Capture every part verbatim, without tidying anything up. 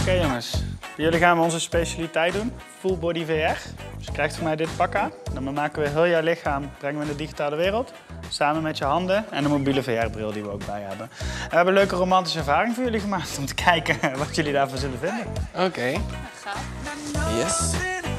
Oké okay, jongens, bij jullie gaan we onze specialiteit doen, full body V R. Dus je krijgt van mij dit pak aan. Dan maken we heel jouw lichaam, brengen we in de digitale wereld. Samen met je handen en de mobiele V R-bril die we ook bij hebben. En we hebben een leuke romantische ervaring voor jullie gemaakt om te kijken wat jullie daarvan zullen vinden. Oké. Okay. Yes.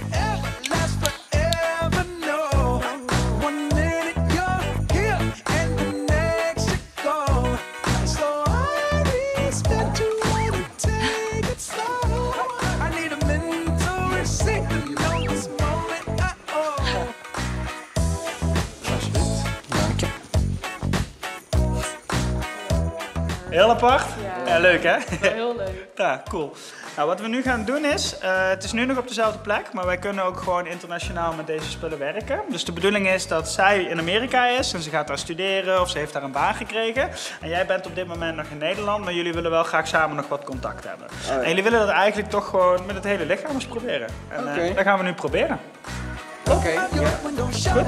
Heel apart? Ja. Ja, leuk hè? Heel leuk. Ja, cool. Nou, wat we nu gaan doen is, uh, het is nu nog op dezelfde plek, maar wij kunnen ook gewoon internationaal met deze spullen werken. Dus de bedoeling is dat zij in Amerika is en ze gaat daar studeren of ze heeft daar een baan gekregen. En jij bent op dit moment nog in Nederland, maar jullie willen wel graag samen nog wat contact hebben. Oh, ja. En jullie willen dat eigenlijk toch gewoon met het hele lichaam eens proberen. En okay. uh, dat gaan we nu proberen. Oké, okay, ja. Goed.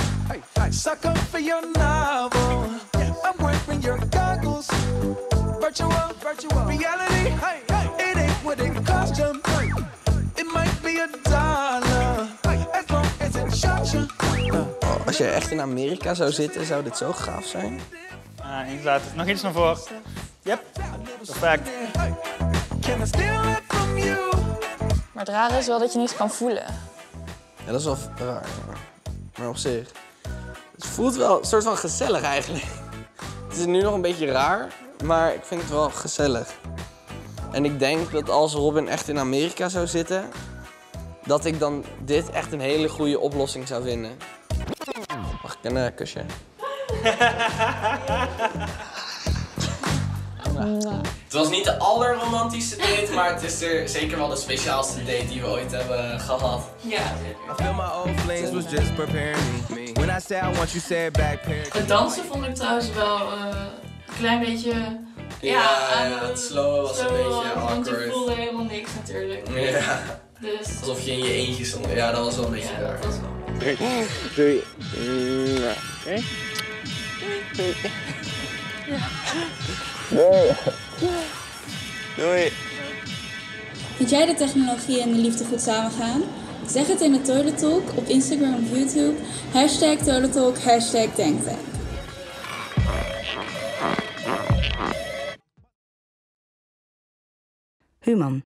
Virtual, virtual reality. Hey, hey, it ain't what it cost you. It might be a dollar, as long as it shot you. Oh, als je echt in Amerika zou zitten, zou dit zo gaaf zijn. Ah, inderdaad. Nog iets naar voren. Yep, perfect. Maar het rare is wel dat je niets kan voelen. Ja, dat is wel raar. Maar op zich. Het voelt wel een soort van gezellig eigenlijk. Het is nu nog een beetje raar. Maar ik vind het wel gezellig. En ik denk dat als Robin echt in Amerika zou zitten, dat ik dan dit echt een hele goede oplossing zou vinden. Mag ik een uh, kusje? Het was niet de allerromantischste date, maar het is er zeker wel de speciaalste date die we ooit hebben gehad. Ja, het dansen vond ik trouwens wel uh, een klein beetje... Ja, ja, ja, het slow was slow, een beetje awkward. Want je voelde helemaal niks natuurlijk. Ja. Dus... Alsof je in je eentje stond. Ja, dat was wel een beetje ja, raar. Dat was wel. Drie, drie. Oké. Doei. Doei. Vind jij de technologie en de liefde goed samengaan? Zeg het in de Toilet Talk op Instagram of YouTube. Hashtag Toilet Talk, hashtag Tanktank. Human.